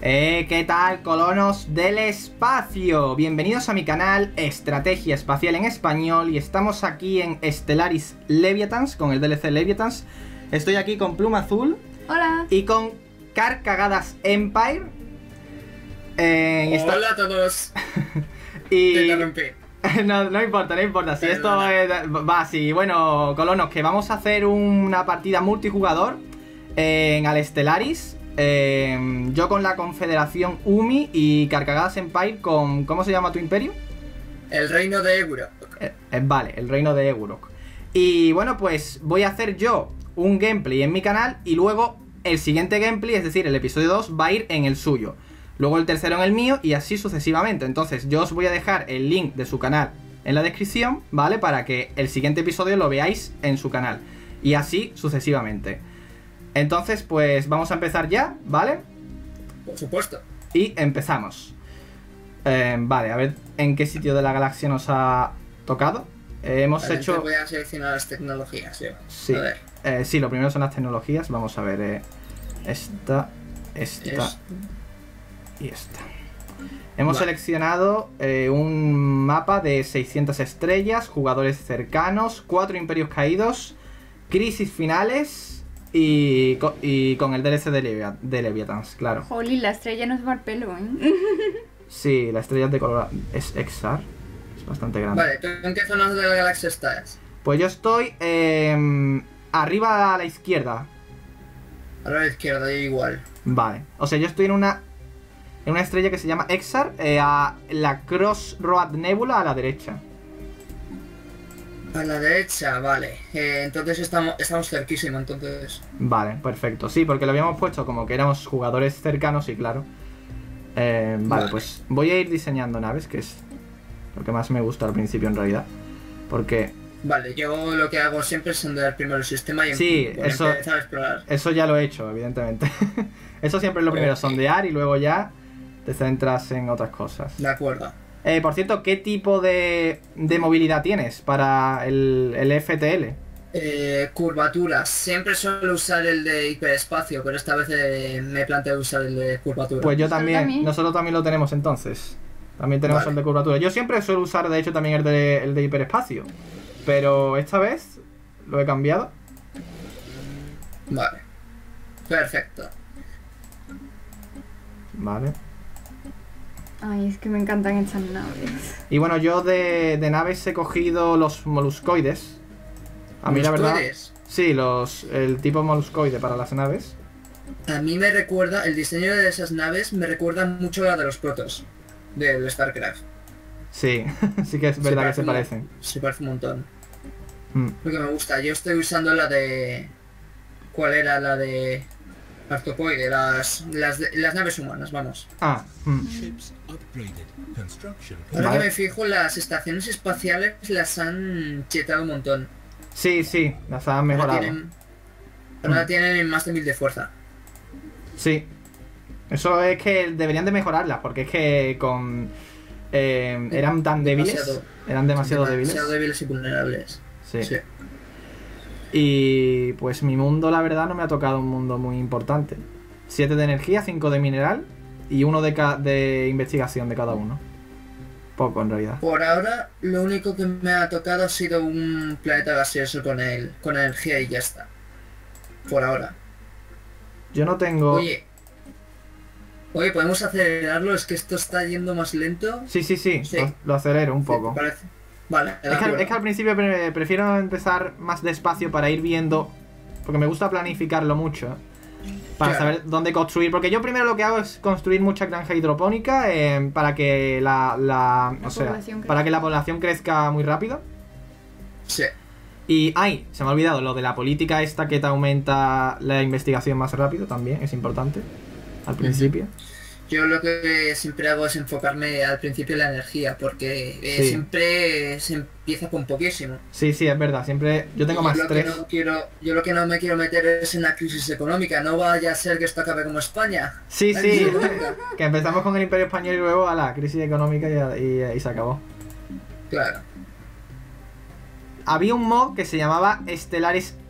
¿Qué tal, colonos del espacio? Bienvenidos a mi canal Estrategia Espacial en Español y estamos aquí en Stellaris Leviathans, con el DLC Leviathans. Estoy aquí con Pluma Azul. Hola. Y con Carcagadas Empire. Hola a todos. Y... Te interrumpí. No importa, si esto va así. Bueno, colonos, que vamos a hacer una partida multijugador al Stellaris. Yo con la Confederación Umi y Carcagadas Empire con... ¿Cómo se llama tu imperio? El reino de Egurok. Vale, el reino de Egurok. Y bueno, pues voy a hacer yo un gameplay en mi canal y luego el siguiente gameplay, es decir, el episodio 2, va a ir en el suyo. Luego el tercero en el mío y así sucesivamente. Entonces yo os voy a dejar el link de su canal en la descripción, ¿vale? Para que el siguiente episodio lo veáis en su canal. Y así sucesivamente. Entonces, pues vamos a empezar ya, ¿vale? Por supuesto. Y empezamos. Vale, a ver en qué sitio de la galaxia nos ha tocado. Hemos hecho... Voy a seleccionar las tecnologías, yo. Sí. A ver. Sí, lo primero son las tecnologías. Vamos a ver. Esta y esta. Hemos seleccionado un mapa de 600 estrellas, jugadores cercanos, 4 imperios caídos, crisis finales... Y con el DLC de Leviathans, claro. Jolly, la estrella nos va al pelo, ¿eh? Sí, la estrella de color es Exar. Es bastante grande. Vale, ¿tú en qué zonas de la galaxia estás? Pues yo estoy arriba a la izquierda. Ahora a la izquierda, igual. Vale. O sea, yo estoy en una estrella que se llama Exar, a la Crossroad Nebula a la derecha. A la derecha, vale. Entonces estamos cerquísimo, entonces. Vale, perfecto. Sí, porque lo habíamos puesto como que éramos jugadores cercanos y claro. Vale, pues voy a ir diseñando naves, que es lo que más me gusta al principio en realidad. Porque... Vale, yo lo que hago siempre es sondear primero el sistema y sí, empezar a explorar. Eso ya lo he hecho, evidentemente. Eso siempre es lo primero, sondear y luego ya te centras en otras cosas. De acuerdo. Por cierto, ¿qué tipo de movilidad tienes para el FTL? Curvaturas. Siempre suelo usar el de hiperespacio, pero esta vez me planteo usar el de curvatura. Pues yo también. Nosotros también lo tenemos entonces. También tenemos el de curvatura. Yo siempre suelo usar, de hecho, también el de hiperespacio. Pero esta vez lo he cambiado. Vale. Perfecto. Vale. Ay, es que me encantan estas naves. Y bueno, yo de naves he cogido los moluscoides. A mí la verdad... Sí, el tipo moluscoide para las naves. A mí me recuerda, el diseño de esas naves me recuerda mucho a la de los protos del StarCraft. Sí, sí que es verdad que se parecen. Se parece un montón. Lo que me gusta, yo estoy usando la de... ¿Cuál era? La de... Artopoide, las naves humanas, vamos. Ah. Ahora que me fijo, las estaciones espaciales las han chetado un montón. Sí, las han mejorado. Ahora tienen más de 1000 de fuerza. Sí. Eso es que deberían de mejorarlas, porque es que con... eran tan débiles. Eran demasiado débiles. Demasiado débiles y vulnerables. Sí. Y pues mi mundo, la verdad, no me ha tocado un mundo muy importante. 7 de energía, 5 de mineral y 1 de investigación de cada uno. Poco, en realidad. Por ahora, lo único que me ha tocado ha sido un planeta gaseoso con energía y ya está. Por ahora. Yo no tengo... Oye, ¿podemos acelerarlo? Es que esto está yendo más lento. Sí. Lo acelero un poco. Parece. Vale, es que al principio prefiero empezar más despacio para ir viendo, porque me gusta planificarlo mucho para saber dónde construir, porque yo primero lo que hago es construir mucha granja hidropónica para que para que la población crezca muy rápido. Sí. Y se me ha olvidado lo de la política esta que te aumenta la investigación más rápido, también es importante al principio. Yo lo que siempre hago es enfocarme al principio en la energía, porque siempre se empieza con poquísimo. Sí, es verdad, siempre yo tengo más 3. Yo lo que no me quiero meter es en la crisis económica, no vaya a ser que esto acabe como España. Sí, que empezamos con el Imperio Español y luego a la crisis económica y se acabó. Claro. Había un mod que se llamaba Stellaris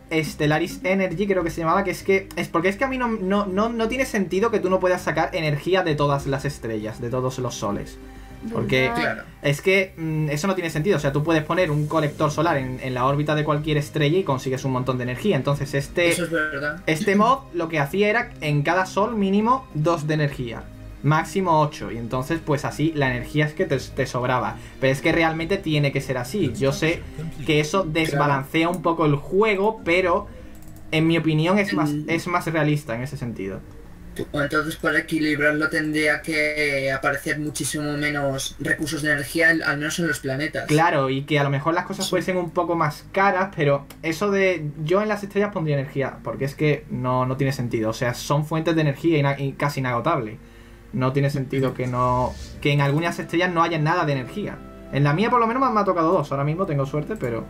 Stellaris Energy, creo que se llamaba, que es porque es que a mí no tiene sentido que tú no puedas sacar energía de todas las estrellas, de todos los soles. Porque Claro. es que eso no tiene sentido. O sea, tú puedes poner un colector solar en la órbita de cualquier estrella y consigues un montón de energía. Entonces Eso es verdad. este mod lo que hacía era en cada sol mínimo 2 de energía, máximo 8. Y entonces pues así la energía es que te sobraba. Pero es que realmente tiene que ser así. Yo sé que eso desbalancea un poco el juego, pero en mi opinión es más realista en ese sentido. Entonces, para equilibrarlo tendría que aparecer muchísimo menos recursos de energía, al menos en los planetas. Claro, y que a lo mejor las cosas fuesen un poco más caras, pero eso de... Yo en las estrellas pondría energía, porque es que no tiene sentido. O sea, son fuentes de energía y casi inagotable. No tiene sentido que en algunas estrellas no haya nada de energía. En la mía por lo menos me ha tocado 2. Ahora mismo tengo suerte, pero...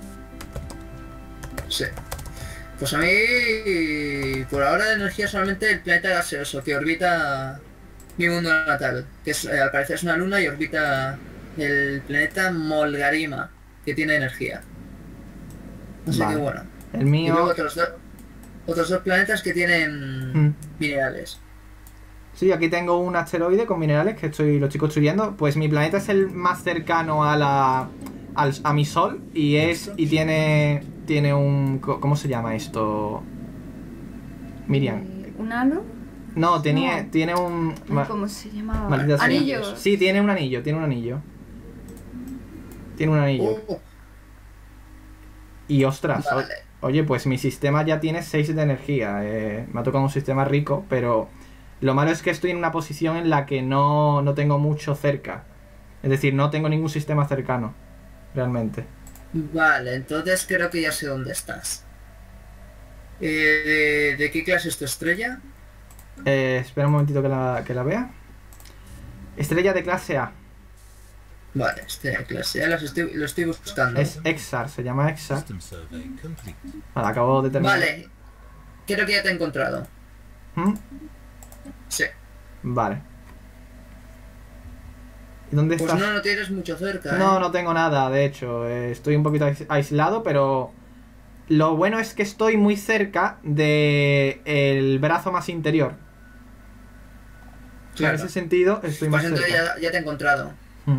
Sí. Pues a mí, por ahora de energía solamente el planeta gaseoso que orbita mi mundo natal, que es, al parecer es una luna y orbita el planeta Molgarima, que tiene energía. Así Vale. que bueno. El Y mío... luego otros dos planetas que tienen minerales. Sí, aquí tengo un asteroide con minerales que lo estoy construyendo. Pues mi planeta es el más cercano a mi sol y tiene un... ¿Cómo se llama esto? Miriam. ¿Un halo? No, tiene un... ¿Cómo se llamaba? Maldita sea. Anillos. Sí, tiene un anillo. Tiene un anillo. Oh, Y ostras, vale. oye, pues mi sistema ya tiene 6 de energía. Me ha tocado un sistema rico, pero lo malo es que estoy en una posición en la que no tengo mucho cerca. Es decir, no tengo ningún sistema cercano, realmente. Vale, entonces creo que ya sé dónde estás. ¿De qué clase es tu estrella? Espera un momentito que la vea. Estrella de clase A. Vale, estrella de clase A, lo estoy buscando. Es Exar, se llama Exar. Vale, acabo de terminar. Vale, creo que ya te he encontrado. ¿Mm? Sí. Vale. ¿Y dónde Pues estás? no tienes mucho cerca, No, no tengo nada, de hecho. Estoy un poquito aislado, pero lo bueno es que estoy muy cerca del brazo más interior. Claro. En ese sentido, estoy Pues más entonces cerca. ya te he encontrado. Mm.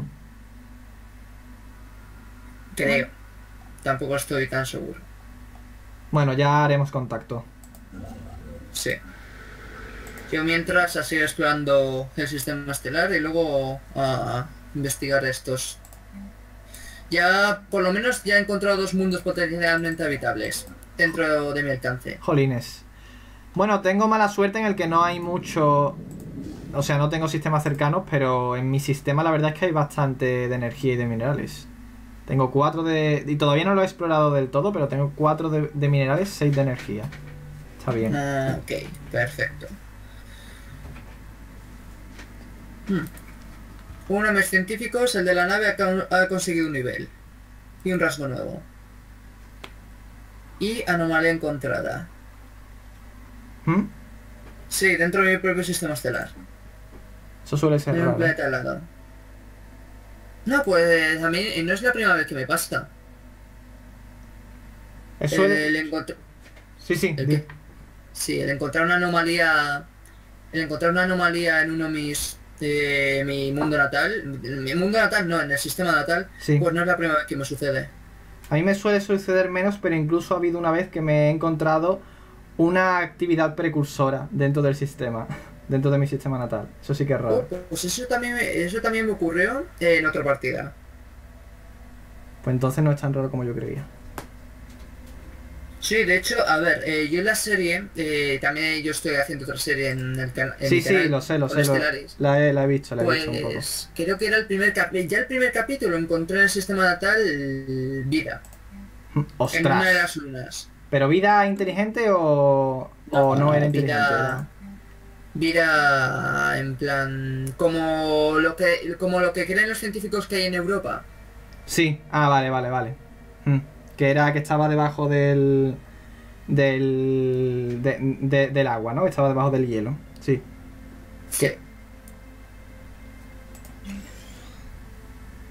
Creo. Tampoco estoy tan seguro. Bueno, ya haremos contacto. Sí. Yo mientras a seguir explorando el sistema estelar y luego a investigar estos. Ya, por lo menos, ya he encontrado 2 mundos potencialmente habitables dentro de mi alcance. Jolines. Bueno, tengo mala suerte en el que no hay mucho... O sea, no tengo sistemas cercanos, pero en mi sistema la verdad es que hay bastante de energía y de minerales. Tengo 4 de... Y todavía no lo he explorado del todo, pero tengo 4 de minerales, 6 de energía. Está bien. Ah, ok, perfecto. Uno de mis científicos, el de la nave, ha conseguido un nivel. Y un rasgo nuevo. Y anomalía encontrada. ¿Mm? Sí, dentro de mi propio sistema estelar. Eso suele ser En un raro. planeta al lado. No, pues a mí no es la primera vez que me pasa. Eso El encontrar... Sí, sí. ¿El qué? Sí, el encontrar una anomalía... El encontrar una anomalía en uno de mis... mi mundo natal... Mi mundo natal no, en el sistema natal. Sí. Pues no es la primera vez que me sucede. A mí me suele suceder menos, pero incluso ha habido una vez que me he encontrado una actividad precursora dentro del sistema, dentro de mi sistema natal. Eso sí que es raro. Pues eso también me ocurrió en otra partida. Pues entonces no es tan raro como yo creía. Sí, de hecho, a ver, yo en la serie, también yo estoy haciendo otra serie en el canal. Sí, sí, lo sé. La he visto un poco. Pues creo que era el primer capítulo. Ya el primer capítulo encontré en el sistema natal vida. En una de ¡Ostras! las lunas. ¿Pero vida inteligente o no era inteligente? Vida en plan. Como lo que creen los científicos que hay en Europa. Sí, vale. Que era que estaba debajo del agua, ¿no? Estaba debajo del hielo. Sí. Sí.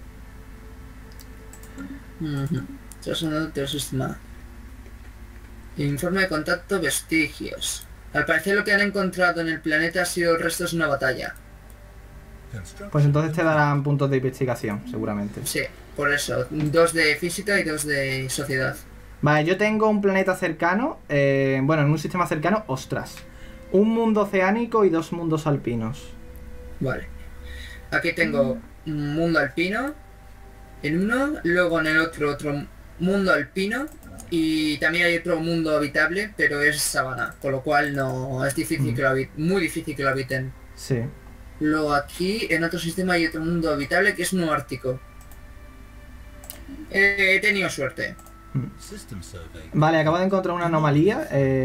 Eso es un otro sistema. Informe de contacto, vestigios. Al parecer lo que han encontrado en el planeta ha sido restos de una batalla. Pues entonces te darán puntos de investigación, seguramente. Sí, por eso. 2 de física y 2 de sociedad. Vale, yo tengo un planeta cercano, bueno, en un sistema cercano, ostras. Un mundo oceánico y 2 mundos alpinos. Vale. Aquí tengo un mundo alpino en uno, luego en el otro mundo alpino y también hay otro mundo habitable, pero es sabana, con lo cual no es difícil que lo muy difícil que lo habiten. Sí. Luego aquí en otro sistema hay otro mundo habitable que es uno ártico. He tenido suerte. Vale, acabo de encontrar una anomalía.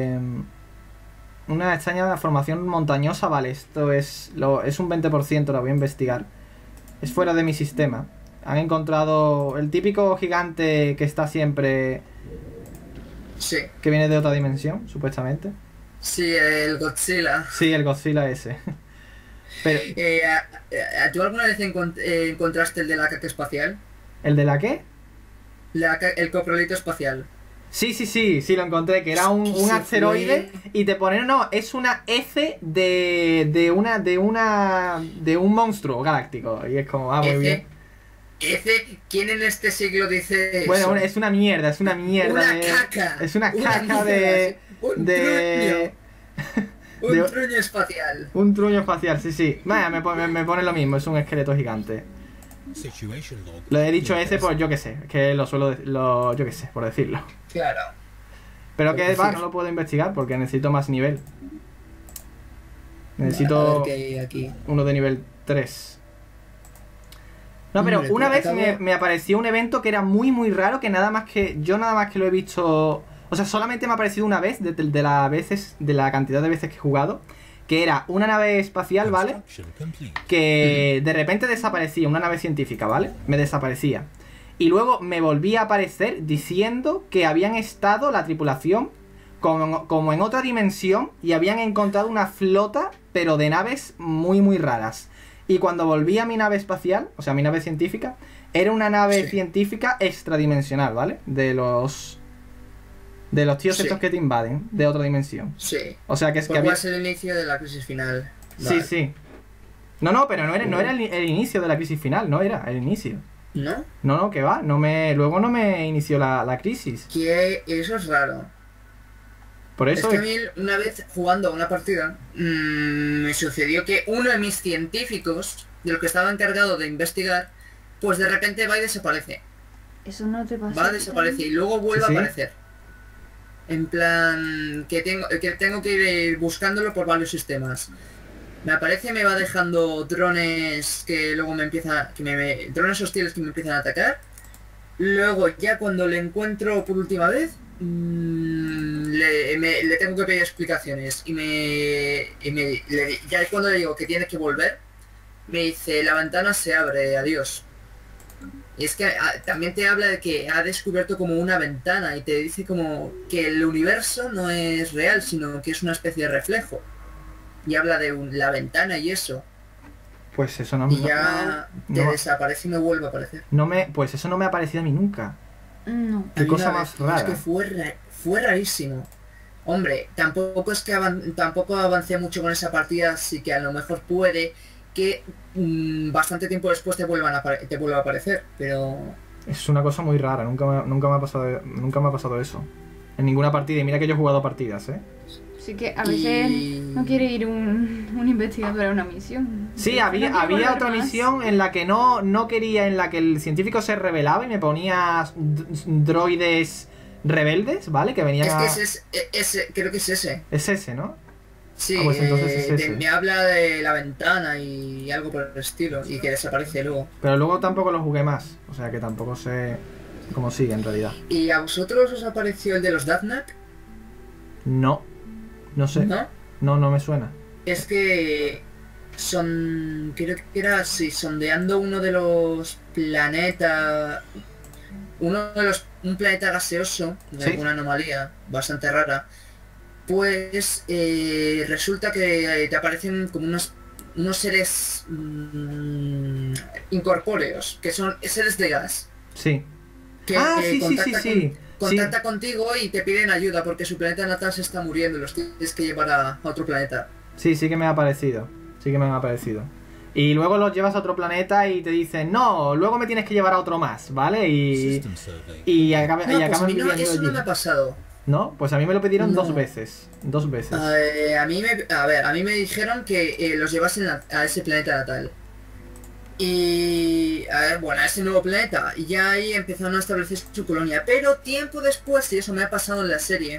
Una extraña formación montañosa. Vale, esto es un 20%, la voy a investigar. Es fuera de mi sistema. Han encontrado el típico gigante que está siempre... Sí. Que viene de otra dimensión, supuestamente. Sí, el Godzilla. Sí, el Godzilla ese. Pero... ¿Tú alguna vez encontraste el de la caca espacial? ¿El de la qué? El coprolito espacial. Sí, lo encontré, que era un asteroide y te ponen, no, es una F de un monstruo galáctico y es como, muy bien. ¿Quién en este siglo dice eso? Bueno, es una mierda. Una caca. Es una caca de... Un truño espacial. Un truño espacial, sí. Vaya, me pone lo mismo, es un esqueleto gigante. Lo he dicho ese, pues yo que sé, que lo suelo yo que sé, por decirlo. Claro. Pero que va, no lo puedo investigar porque necesito más nivel. Necesito uno de nivel 3. No, pero una vez me apareció un evento que era muy raro, que nada más que lo he visto, o sea, solamente me ha aparecido una vez de la cantidad de veces que he jugado. Que era una nave espacial, ¿vale? Que de repente desaparecía, una nave científica, ¿vale? Me desaparecía. Y luego me volvía a aparecer diciendo que habían estado la tripulación como en otra dimensión y habían encontrado una flota, pero de naves muy raras. Y cuando volví a mi nave espacial, o sea, mi nave científica, era una nave científica extradimensional, ¿vale? De los tíos estos que te invaden, de otra dimensión. Sí. O sea que es que había... el inicio de la crisis final. Vale. Sí. No, pero no era el inicio de la crisis final, no era el inicio. ¿No? No, que va, luego no me inició la crisis. Que eso es raro. Por eso... Es que a mí una vez jugando una partida, me sucedió que uno de mis científicos, de lo que estaba encargado de investigar, pues de repente va y desaparece. Eso no te pasa. Va, desaparece y luego vuelve a aparecer. En plan, que tengo que ir buscándolo por varios sistemas. Me aparece, me va dejando drones que luego me empiezan... drones hostiles que me empiezan a atacar. Luego ya cuando le encuentro por última vez, le tengo que pedir explicaciones. Ya es cuando le digo que tiene que volver, me dice, la ventana se abre, adiós. Y es que también te habla de que ha descubierto como una ventana y te dice como que el universo no es real, sino que es una especie de reflejo. Y habla de la ventana y eso. Pues eso no me... Y ya desaparece y no vuelve a aparecer. Pues eso no me ha aparecido a mí nunca. No. Qué cosa más rara. Es que fue rarísimo. Hombre, tampoco es que tampoco avancé mucho con esa partida, así que a lo mejor puede que bastante tiempo después te vuelva a aparecer, pero... Es una cosa muy rara, nunca me ha pasado eso. En ninguna partida, y mira que yo he jugado partidas, ¿eh? Sí que a veces no quiere ir un investigador a una misión. Sí, había otra misión en la que no quería, en la que el científico se rebelaba y me ponía droides rebeldes, ¿vale? Que venían creo que es ese. Es ese, ¿no? Sí, pues entonces es ese. Me habla de la ventana y algo por el estilo, y que desaparece luego. Pero luego tampoco lo jugué más, o sea que tampoco sé cómo sigue en realidad. ¿Y a vosotros os apareció el de los Daznak? No sé. ¿No? No me suena. Es que creo que era así, sondeando uno de los planetas, un planeta gaseoso de alguna anomalía bastante rara. Pues resulta que te aparecen como unos seres incorpóreos, que son seres de gas. Sí. Que sí. contacta contigo y te piden ayuda porque su planeta natal se está muriendo y los tienes que llevar a otro planeta. Sí, sí que me ha parecido. Sí que me ha parecido. Y luego los llevas a otro planeta y te dicen, no, luego me tienes que llevar a otro más, ¿vale? Y acabas No, pues a mí no, viviendo eso allí. no me ha pasado. ¿No? Pues a mí me lo pidieron No. 2 veces. 2 veces. A mí me dijeron que los llevasen a ese planeta natal. Y a ver, bueno, a ese nuevo planeta. Y ya ahí empezaron a establecer su colonia. Pero tiempo después, y eso me ha pasado en la serie,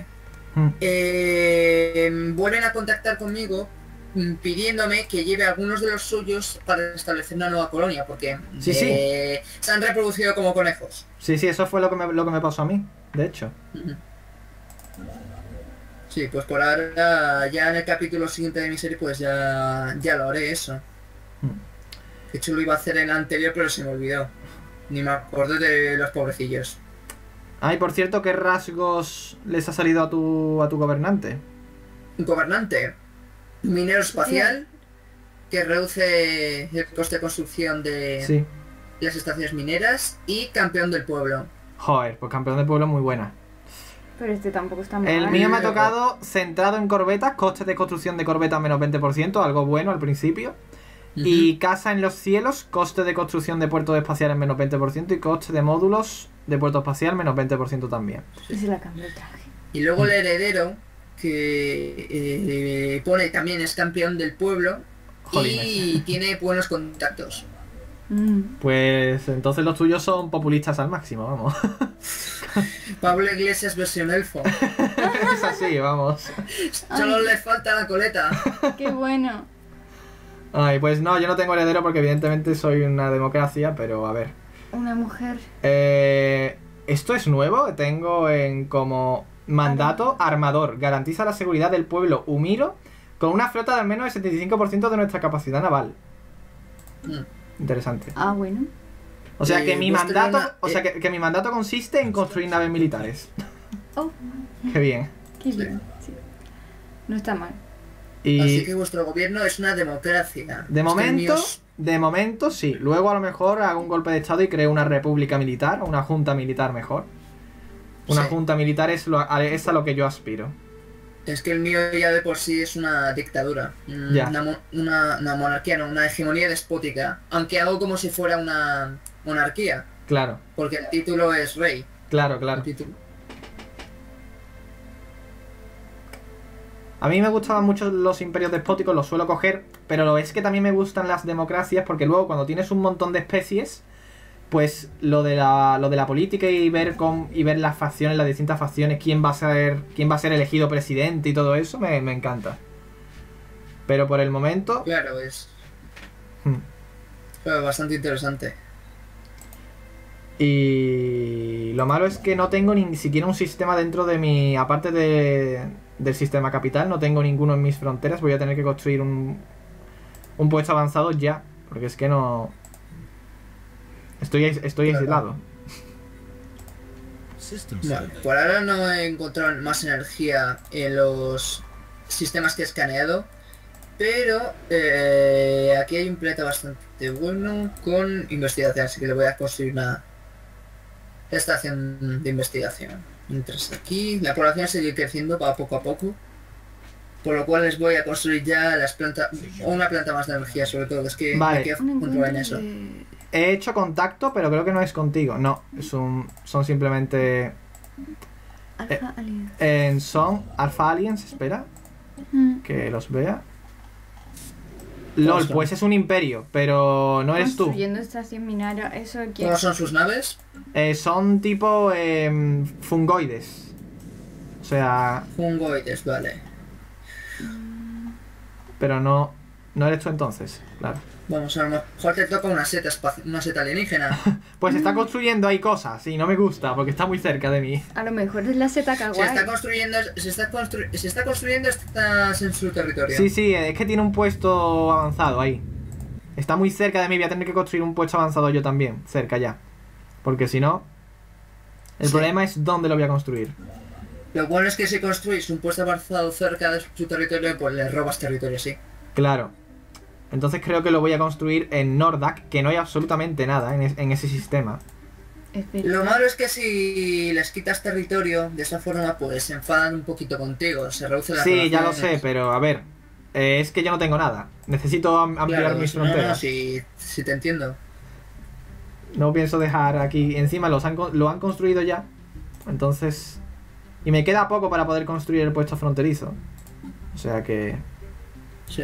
vuelven a contactar conmigo pidiéndome que lleve a algunos de los suyos para establecer una nueva colonia, porque Sí, se han reproducido como conejos. Sí, sí, eso fue lo que me pasó a mí, de hecho. Sí, pues por ahora, ya en el capítulo siguiente de mi serie, pues ya lo haré eso. De hecho lo iba a hacer en el anterior, pero se me olvidó. Ni me acuerdo de los pobrecillos. Ah, y por cierto, ¿qué rasgos les ha salido a tu gobernante? Un gobernante, minero espacial, que reduce el coste de construcción de Sí. las estaciones mineras, y campeón del pueblo. Joder, pues campeón de pueblo muy buena. Pero este tampoco está mal. El mío me ha tocado centrado en corbetas, coste de construcción de corbetas menos 20%, algo bueno al principio. Y casa en los cielos, coste de construcción de puertos espaciales menos 20% y coste de módulos de puerto espacial menos 20% también. Y se la cambió el traje. Y luego el heredero, que pone también es campeón del pueblo. Jolines. Y tiene buenos contactos. Pues entonces los tuyos son populistas al máximo, vamos. Pablo Iglesias versión elfo. Es así, vamos. Solo le falta la coleta. Qué bueno. Ay, pues no, yo no tengo heredero porque evidentemente soy una democracia, pero a ver. Una mujer. Esto es nuevo, tengo en como mandato armador. Garantiza la seguridad del pueblo humiro con una flota de al menos el 75% de nuestra capacidad naval. Interesante. Ah, bueno. O sea que mi mandato, una- que mi mandato consiste en construir naves militares. Oh, Qué bien. qué bien. Sí. No está mal. Y Así que vuestro gobierno es una democracia. de momento sí. Luego a lo mejor hago un golpe de estado y creo una república militar, o una junta militar mejor. Una Sí. junta militar es a lo que yo aspiro. Es que el mío ya de por sí es una dictadura. Ya. Una monarquía, no, una hegemonía despótica. Aunque hago como si fuera una monarquía. Claro, Porque el título es rey. claro, claro. El título. A mí me gustaban mucho los imperios despóticos, los suelo coger, pero es que también me gustan las democracias porque luego cuando tienes un montón de especies, pues lo de la política y ver las facciones, las distintas facciones, quién va a ser elegido presidente y todo eso, me encanta. Pero por el momento, Claro, es hmm, bastante interesante. y lo malo es que no tengo ni siquiera un sistema dentro de mi, aparte del sistema capital, no tengo ninguno en mis fronteras, voy a tener que construir un puesto avanzado ya, porque es que no... Estoy Claro. aislado. Bueno, por ahora no he encontrado más energía en los sistemas que he escaneado. Pero aquí hay un planeta bastante bueno con investigación, así que le voy a construir una estación de investigación. Mientras aquí la población sigue creciendo, va poco a poco. Por lo cual les voy a construir ya una planta más de energía, sobre todo. Es que Vale. me quedo Un puntual en encuentro eso. de... He hecho contacto, pero creo que no es contigo. No, son simplemente... Alpha Alien. son Alpha Aliens, espera, que los vea. ¿Cómo LOL, son? pues es un imperio, pero no eres tú. Construyendo estación minera, eso que... ¿Cómo son sus naves? Son tipo fungoides. O sea, Fungoides, vale. pero no eres tú entonces, claro. Vamos, a lo mejor te toca una seta alienígena. Pues está construyendo ahí cosas y no me gusta porque está muy cerca de mí. A lo mejor es la seta Se kawaii. está construyendo, estás en su territorio. Sí, sí, es que tiene un puesto avanzado ahí. Está muy cerca de mí, voy a tener que construir un puesto avanzado yo también, cerca ya. Porque si no, el Sí. problema es dónde lo voy a construir. Lo bueno es que si construís un puesto avanzado cerca de su territorio, pues le robas territorio, sí. Claro. Entonces creo que lo voy a construir en Nordak, que no hay absolutamente nada en ese sistema. Es verdad. Lo malo es que si les quitas territorio de esa forma, pues se enfadan un poquito contigo, se reduce la Sí, ya lo sé, pero a ver, es que yo no tengo nada. Necesito ampliar Claro, mis no, fronteras. sí te entiendo. No pienso dejar aquí. Encima lo han construido ya. Entonces. Y me queda poco para poder construir el puesto fronterizo. O sea que. Sí.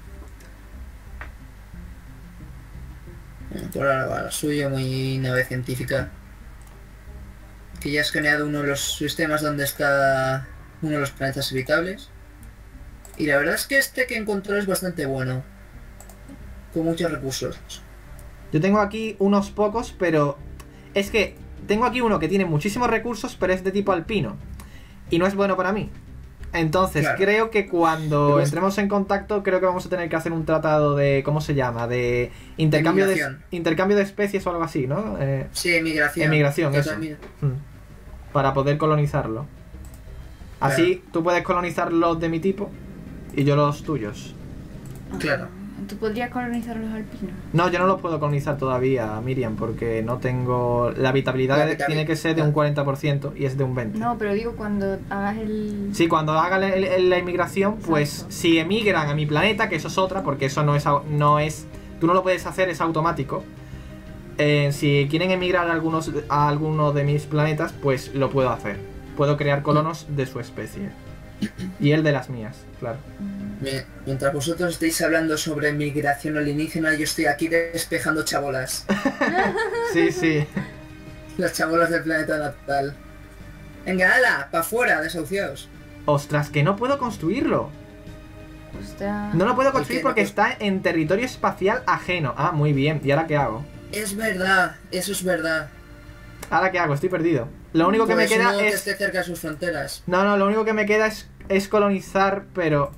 Bueno, por ahora va lo suyo, muy nave científica. Que ya has creado uno de los sistemas donde está uno de los planetas habitables. Y la verdad es que este que encontró es bastante bueno. Con muchos recursos. Yo tengo aquí unos pocos, pero. Es que tengo aquí uno que tiene muchísimos recursos, pero es de tipo alpino. Y no es bueno para mí. Entonces, Claro. creo que cuando Pues- entremos en contacto, creo que vamos a tener que hacer un tratado de. ¿Cómo se llama? De intercambio de Emigración. intercambio de especies o algo así, ¿no? Sí, emigración. Emigración, eso. Totalmente. Para poder colonizarlo. Así tú puedes colonizar los de mi tipo y yo los tuyos. Claro. ¿Tú podrías colonizar los alpinos? No, yo no los puedo colonizar todavía, Miriam, porque no tengo... La habitabilidad La habitabilidad. tiene que ser de un 40% y es de un 20%. No, pero digo cuando hagas el... Sí, cuando haga la inmigración, pues Exacto. si emigran a mi planeta, que eso es otra, porque eso no es tú no lo puedes hacer, es automático. Si quieren emigrar a alguno de mis planetas, pues lo puedo hacer. Puedo crear colonos de su especie. Y el de las mías, claro. Mientras vosotros estáis hablando sobre migración alienígena, yo estoy aquí despejando chabolas. Sí, sí. Las chabolas del planeta natal. Venga, ala, pa' afuera, desahuciados. Ostras, que no puedo construirlo. Ostras. No lo puedo ¿Por construir qué no porque puedes? está en territorio espacial ajeno. Ah, muy bien. ¿Y ahora qué hago? Es verdad, eso es verdad. ¿Ahora qué hago? Estoy perdido. Lo único que me Pues queda uno que es... esté cerca de sus fronteras. No, lo único que me queda es colonizar, pero...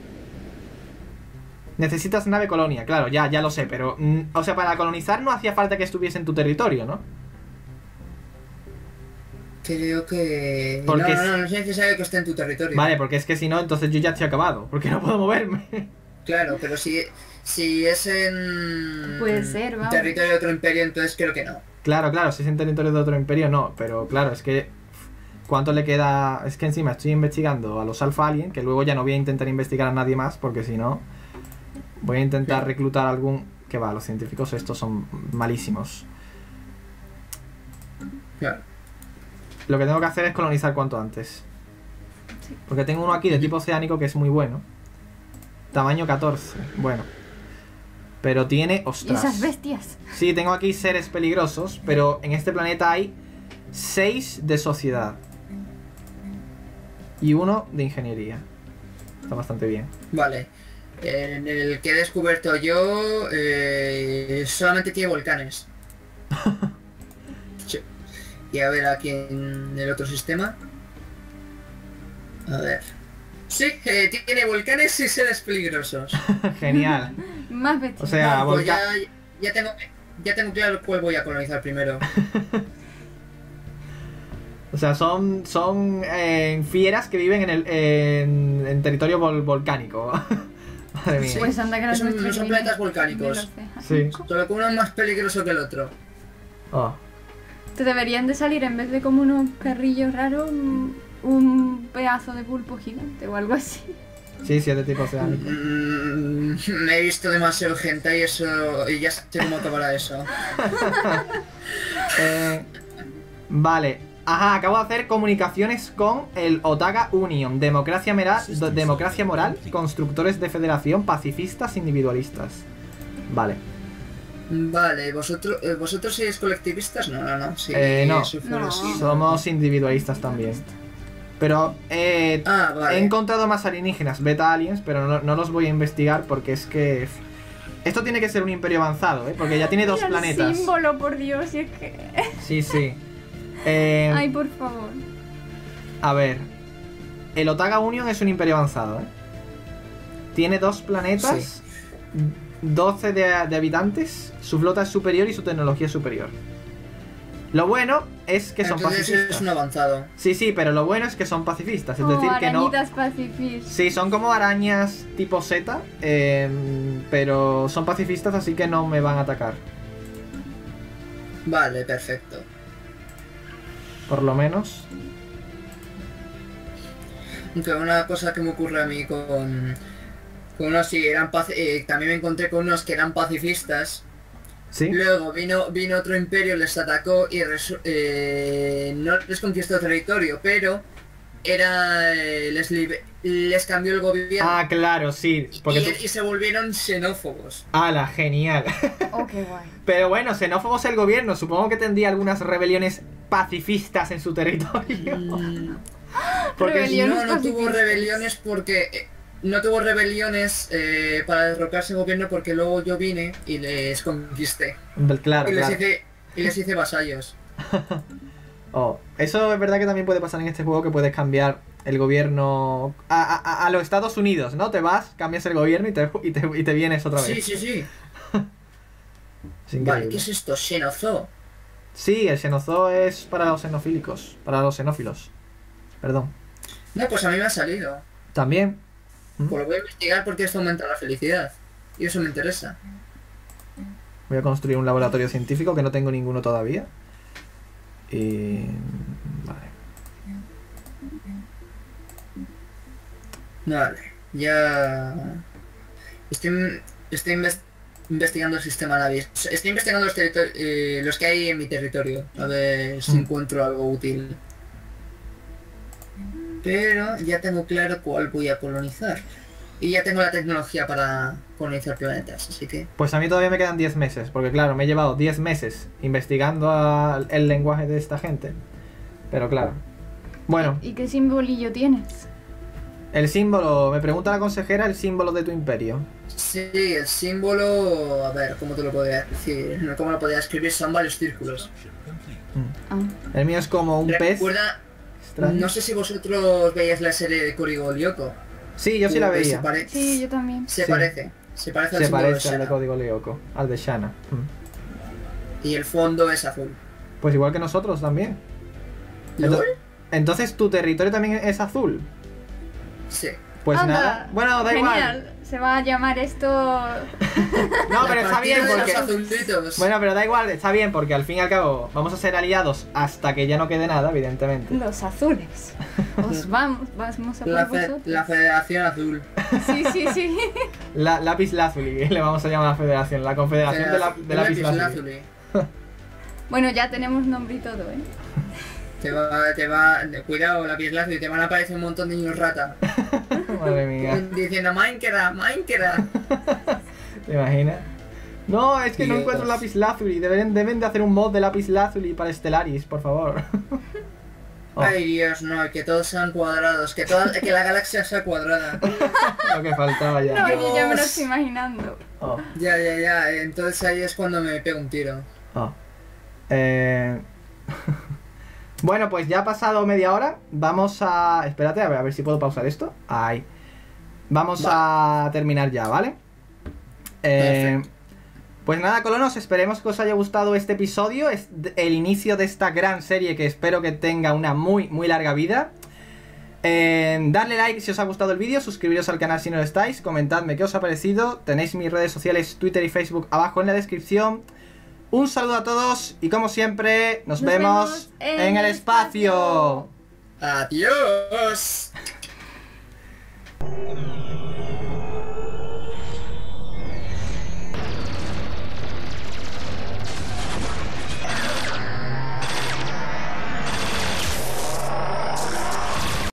Necesitas nave colonia, claro, ya lo sé, pero... o sea, para colonizar no hacía falta que estuviese en tu territorio, ¿no? Creo que... Porque No es necesario que esté en tu territorio. Vale, porque es que si no, entonces yo ya estoy acabado, porque no puedo moverme. Claro, pero si es en... Puede ser, vamos. territorio de otro imperio, entonces creo que no. Claro, si es en territorio de otro imperio, no, pero claro, es que... ¿Cuánto le queda? Es que encima estoy investigando a los Alpha Alien, que luego ya no voy a intentar investigar a nadie más, porque si no... Voy a intentar reclutar algún... Que va, los científicos estos son malísimos. Claro. Lo que tengo que hacer es colonizar cuanto antes. Sí. Porque tengo uno aquí de tipo oceánico que es muy bueno. Tamaño 14. Bueno. Pero tiene... ¿Y Ostras. esas bestias? Sí, tengo aquí seres peligrosos, pero en este planeta hay 6 de sociedad. Y 1 de ingeniería. Está bastante bien. Vale. En el que he descubierto yo, solamente tiene volcanes. Sí. Y a ver aquí en el otro sistema. A ver. Sí, tiene volcanes y seres peligrosos. Genial. Más bestias. O sea, Pues volca- ya tengo claro cuál voy a colonizar primero. O sea, son fieras que viven en territorio volcánico. Madre mía. Pues anda que no es Son nuestro reino planetas de volcánicos. los cejas. Sí. Solo que uno es más peligroso que el otro. Oh. Te deberían de salir en vez de como unos carrillos raros, un pedazo de pulpo gigante o algo así. Sí, es de tipo oceánico. Me he visto demasiado gente y eso. Y ya sé cómo acabará eso. Vale. Ajá, acabo de hacer comunicaciones con el Otaga Union. Democracia moral, constructores de federación, pacifistas, individualistas. Vale. Vale, ¿vosotros sois colectivistas? No. Sí, No. eso fuera No. así. Somos individualistas también. Pero Vale. he encontrado más alienígenas, beta aliens, pero no los voy a investigar porque es que... Esto tiene que ser un imperio avanzado, ¿eh? Porque ya tiene 2 Mira el planetas. símbolo, por Dios, y es que... Sí. Ay, por favor. A ver. El Otaga Union es un imperio avanzado, ¿eh? Tiene 2 planetas, 12 de habitantes, su flota es superior y su tecnología es superior. Lo bueno es que son Entonces pacifistas. es un avanzado. Sí, pero lo bueno es que son pacifistas, es Oh, decir, que no... arañitas pacifistas. Sí, son como arañas tipo Z, pero son pacifistas, así que no me van a atacar. Vale, perfecto. por lo menos. Aunque una cosa que me ocurre a mí con unos sí eran también me encontré con unos que eran pacifistas. ¿Sí? Luego vino otro imperio, les atacó y no les conquistó territorio, pero les cambió el gobierno. Ah, claro, sí. Porque y se volvieron xenófobos. ¡Hala, genial! Oh, qué guay. Pero bueno, xenófobos el gobierno. Supongo que tendría algunas rebeliones pacifistas en su territorio. Porque Rebeliones No tuvo pacifistas. rebeliones porque... no tuvo rebeliones para derrocarse el gobierno porque luego yo vine y les conquisté. Claro, Y claro. les hice vasallos. Oh, eso es verdad que también puede pasar en este juego, que puedes cambiar el gobierno a los Estados Unidos, ¿no? Te vas, cambias el gobierno y te vienes otra vez. Sí, sí, sí. Es increíble. Vale, ¿qué es esto? Xenozoo. Sí, el xenozoo es para los xenofílicos, para los xenófilos. Perdón. No, pues a mí me ha salido. También. Pues lo voy a investigar porque esto aumenta la felicidad. Y eso me interesa. Voy a construir un laboratorio científico, que no tengo ninguno todavía. Y... vale. Vale, ya... Estoy investigando el sistema Navis. Estoy investigando los que hay en mi territorio. A ver si encuentro algo útil. Pero ya tengo claro cuál voy a colonizar. Y ya tengo la tecnología para colonizar planetas, así que... Pues a mí todavía me quedan 10 meses, porque claro, me he llevado 10 meses investigando el lenguaje de esta gente. Pero claro. Bueno, ¿Y qué simbolillo tienes? el símbolo, me pregunta la consejera, el símbolo de tu imperio. Sí, el símbolo... A ver, ¿cómo te lo podría decir? ¿Cómo lo podría escribir? Son varios círculos. Ah. El mío es como un pez Recuerda... extraño. No sé si vosotros veíais la serie de Código Lyoko. Sí, yo sí la veía. Sí, yo también. Se Sí. parece. Se parece al Se símbolo de parece al de Shana. Código Lyoko, al de Shana. Mm. Y el fondo es azul. Pues igual que nosotros también. ¿LOL? Entonces tu territorio también es azul. Sí. Pues Anda, nada. Bueno, da genial. igual. Se va a llamar esto... No, pero está bien de porque... los azulitos. Bueno, pero da igual, está bien porque al fin y al cabo vamos a ser aliados hasta que ya no quede nada, evidentemente. Los azules. Vamos a por la vosotros. Federación Azul. Sí, sí, sí. Lápiz Lazuli, le vamos a llamar a la federación, la confederación de Lápiz Lazuli. Lazuli. Bueno, ya tenemos nombre y todo, ¿eh? Cuidado, Lápiz Lazuli, te van a aparecer un montón de niños rata. Madre mía, Diciendo Minecraft, Minecraft. ¿te imaginas? No, es que no Dios. encuentro Lápiz Lazuli, deben de hacer un mod de Lápiz Lazuli para Stellaris, por favor. Oh, Ay Dios, no, que todos sean cuadrados, que la galaxia sea cuadrada. lo que faltaba ya. No, yo ya me lo Dios. estoy imaginando. Oh. Ya, entonces ahí es cuando me pego un tiro. Oh. Bueno, pues ya ha pasado media hora. Vamos a... Espérate, a ver si puedo pausar esto. Ahí. Vamos a terminar ya, ¿vale? Perfecto. Pues nada, colonos, esperemos que os haya gustado este episodio. Es el inicio de esta gran serie que espero que tenga una muy larga vida. Darle like si os ha gustado el vídeo, suscribiros al canal si no lo estáis, comentadme qué os ha parecido. Tenéis mis redes sociales, Twitter y Facebook abajo en la descripción. Un saludo a todos y como siempre, nos vemos en el espacio. Adiós.